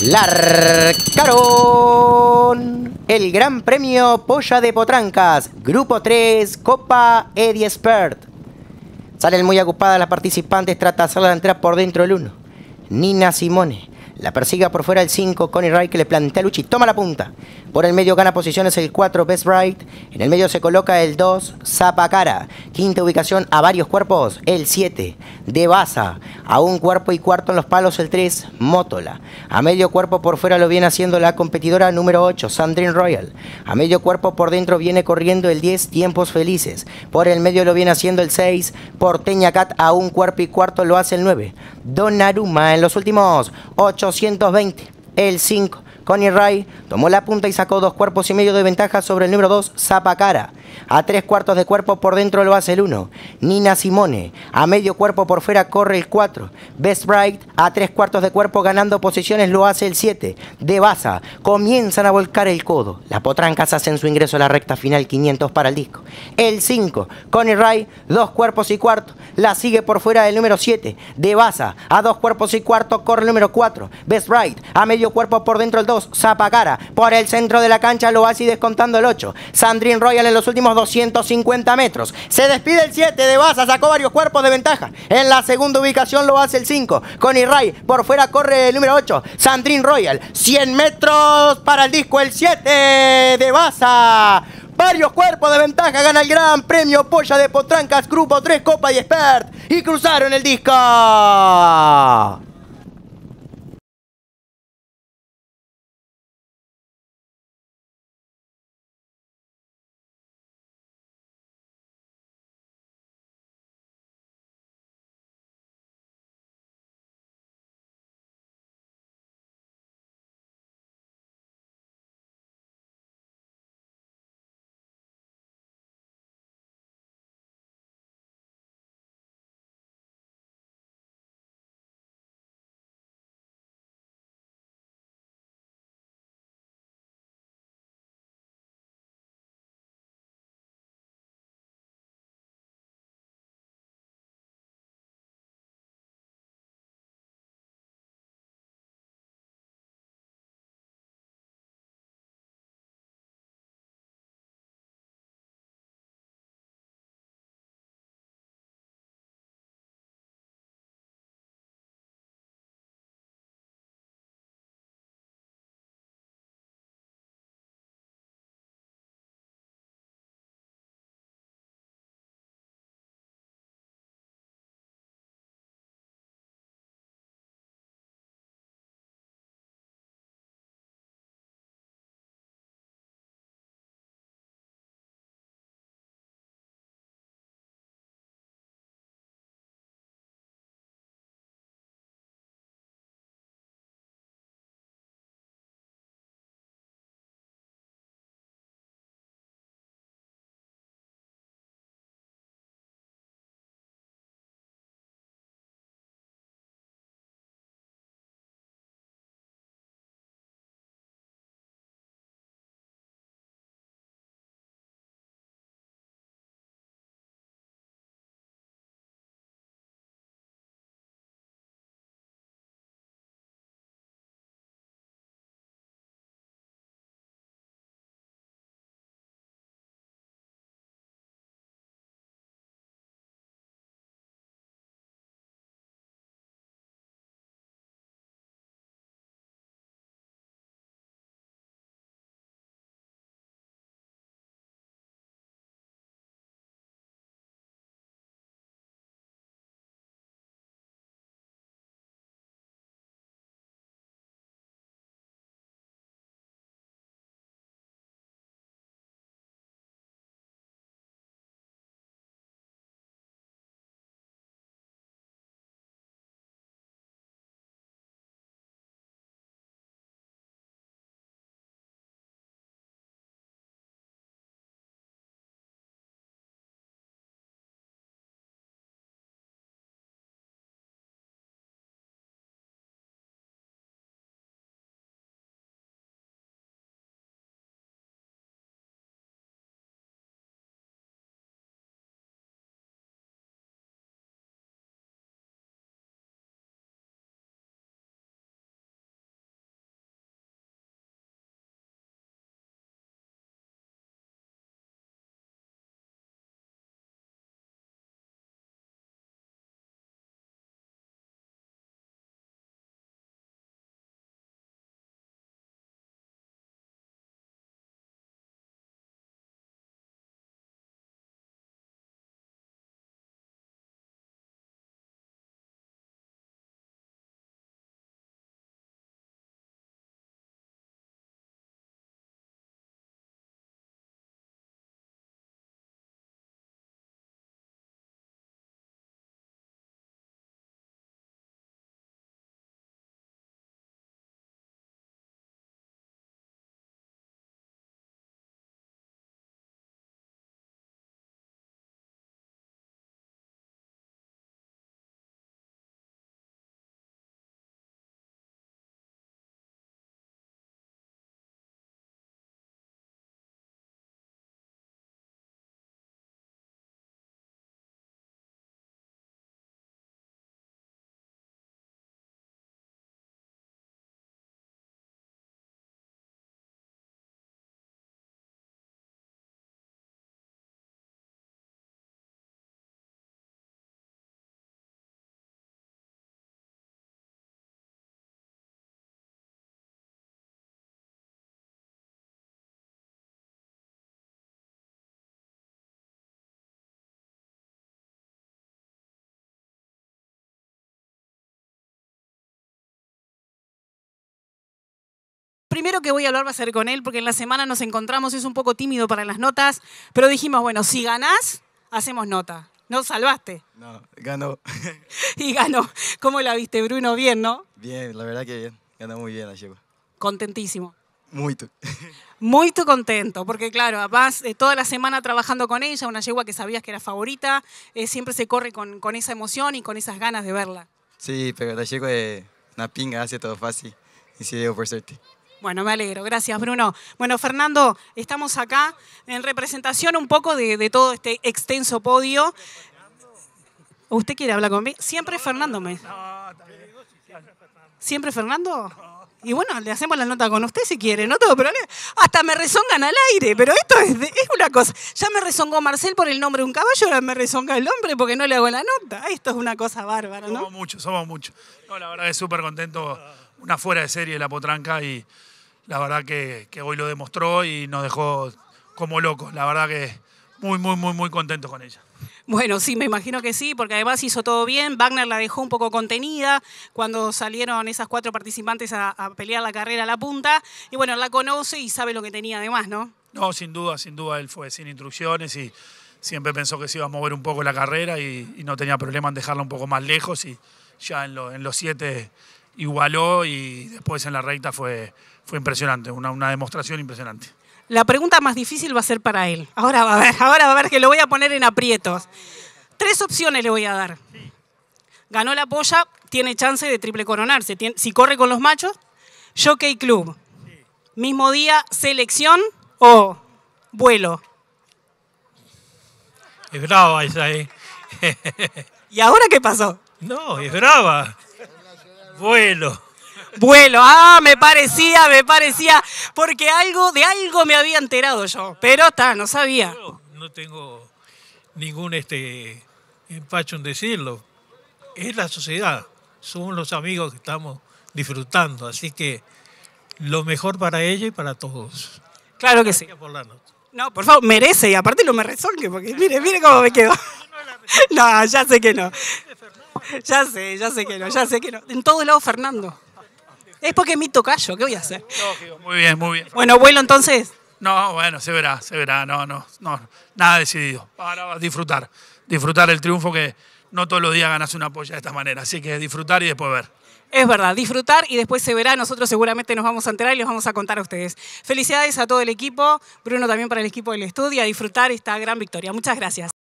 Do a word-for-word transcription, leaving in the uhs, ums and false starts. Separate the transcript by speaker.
Speaker 1: Largaron el Gran Premio Polla de Potrancas, Grupo tres, Copa Eddie Spert. Salen muy ocupadas las participantes, trata de hacerla entrar por dentro el uno. Nina Simone. La persiga por fuera el cinco, Connie Ray, que le plantea a Luchi. Toma la punta. Por el medio gana posiciones el cuatro, Best Bright. En el medio se coloca el dos, Zapacara. Quinta ubicación a varios cuerpos, el siete, Devasa. A un cuerpo y cuarto en los palos el tres, Mótola. A medio cuerpo por fuera lo viene haciendo la competidora número ocho, Sandrine Royal. A medio cuerpo por dentro viene corriendo el diez, Tiempos Felices. Por el medio lo viene haciendo el seis, Porteña Cat. A un cuerpo y cuarto lo hace el nueve, Donnarumma. En los últimos ochocientos veinte, el cinco, Connie Ray tomó la punta y sacó dos cuerpos y medio de ventaja sobre el número dos, Zapacara. A tres cuartos de cuerpo por dentro lo hace el uno, Nina Simone. A medio cuerpo por fuera corre el cuatro, Best Bright. A tres cuartos de cuerpo ganando posiciones lo hace el siete, Devasa. Comienzan a volcar el codo. Las potrancas hacen su ingreso a la recta final, quinientos para el disco. El cinco, Connie Ray, dos cuerpos y cuarto. La sigue por fuera el número siete, Devasa. A dos cuerpos y cuarto corre el número cuatro, Best Bright. A medio cuerpo por dentro el dos, Zapacara. Por el centro de la cancha lo hace y descontando el ocho, Sandrine Royal. En los últimos doscientos cincuenta metros se despide el siete, Devasa. Sacó varios cuerpos de ventaja. En la segunda ubicación lo hace el cinco, Connie Ray. Por fuera corre el número ocho, Sandrine Royal. cien metros para el disco el siete, Devasa. Varios cuerpos de ventaja, gana el Gran Premio Polla de Potrancas, Grupo tres, Copa y Spert. Y cruzaron el disco.
Speaker 2: primero que voy a hablar va a ser con él, porque en la semana nos encontramos, es un poco tímido para las notas, pero dijimos, bueno, si ganás, hacemos nota. ¿No salvaste?
Speaker 3: No, ganó.
Speaker 2: Y ganó. ¿Cómo la viste, Bruno? Bien, ¿no?
Speaker 3: Bien, la verdad que bien. Ganó muy bien la yegua.
Speaker 2: Contentísimo.
Speaker 3: Muy tú.
Speaker 2: Muy tu contento, porque claro, además eh, toda la semana trabajando con ella, una yegua que sabías que era favorita, eh, siempre se corre con, con esa emoción y con esas ganas de verla.
Speaker 3: Sí, pero la yegua es una pinga, hace todo fácil. Y sí, digo por suerte.
Speaker 2: Bueno, me alegro. Gracias, Bruno. Bueno, Fernando, estamos acá en representación un poco de, de todo este extenso podio. ¿Usted quiere hablar conmigo? Siempre Fernando me... ¿Siempre Fernando? Y bueno, le hacemos la nota con usted si quiere, no tengo problema. Hasta me rezongan al aire, pero esto es, de, es una cosa. Ya me rezongó Marcel por el nombre de un caballo, ahora me rezonga el hombre porque no le hago la nota. Esto es una cosa bárbara, ¿no?
Speaker 4: Somos muchos, somos muchos. No, la verdad es súper contento, una fuera de serie la potranca y la verdad que, que hoy lo demostró y nos dejó como locos. La verdad que muy, muy, muy, muy contentos con ella.
Speaker 2: Bueno, sí, me imagino que sí, porque además hizo todo bien. Wagner la dejó un poco contenida cuando salieron esas cuatro participantes a, a pelear la carrera a la punta. Y bueno, la conoce y sabe lo que tenía además, ¿no?
Speaker 4: No, sin duda, sin duda. Él fue sin instrucciones y siempre pensó que se iba a mover un poco la carrera y, y no tenía problema en dejarla un poco más lejos. Y ya en, lo, en los siete igualó y después en la recta fue, fue impresionante, una, una demostración impresionante.
Speaker 2: La pregunta más difícil va a ser para él. Ahora va a ver, ahora va a ver que lo voy a poner en aprietos. Tres opciones le voy a dar. Ganó la polla, tiene chance de triple coronarse. Tien- si corre con los machos, Jockey Club. Mismo día, selección o vuelo.
Speaker 5: Es brava esa, ¿eh?
Speaker 2: ¿Y ahora qué pasó?
Speaker 5: No, es brava. Vuelo.
Speaker 2: Vuelo, ah, me parecía, me parecía, porque algo, de algo me había enterado yo, pero está, no sabía.
Speaker 5: Yo no tengo ningún este empacho en decirlo. Es la sociedad, somos los amigos que estamos disfrutando, así que lo mejor para ella y para todos.
Speaker 2: Claro que sí.
Speaker 5: Gracias por la nota.
Speaker 2: No, por favor, merece, y aparte no me resolque, porque mire, mire cómo me quedo. No, ya sé que no. Ya sé, ya sé que no, ya sé que no. En todos lados Fernando. Es porque es mi tocayo, ¿qué voy a hacer?
Speaker 4: Lógico, muy bien, muy bien.
Speaker 2: Bueno, vuelo entonces.
Speaker 4: No, bueno, se verá, se verá, no, no, no, nada decidido. Ahora disfrutar, disfrutar el triunfo que no todos los días ganas una polla de esta manera, así que disfrutar y después ver.
Speaker 2: Es verdad, disfrutar y después se verá. Nosotros seguramente nos vamos a enterar y les vamos a contar a ustedes. Felicidades a todo el equipo, Bruno también para el equipo del estudio, a disfrutar esta gran victoria. Muchas gracias.